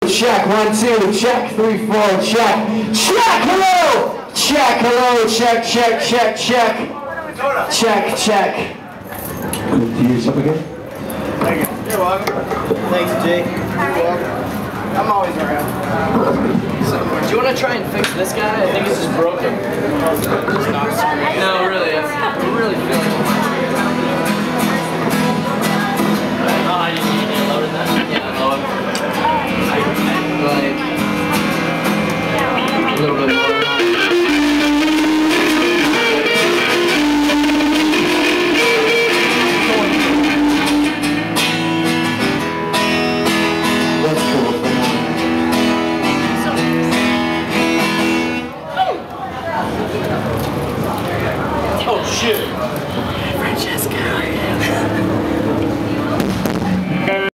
Check, 1, 2, check, 3, 4, check. Check, hello! Check, hello, check, check, check, check. Check, check. Do you use up again? Thank you. You're welcome. Thanks, Jake. You're welcome. I'm always around. Do you want to try and fix this guy? I think it's just broken. No, really. I'm really feeling it.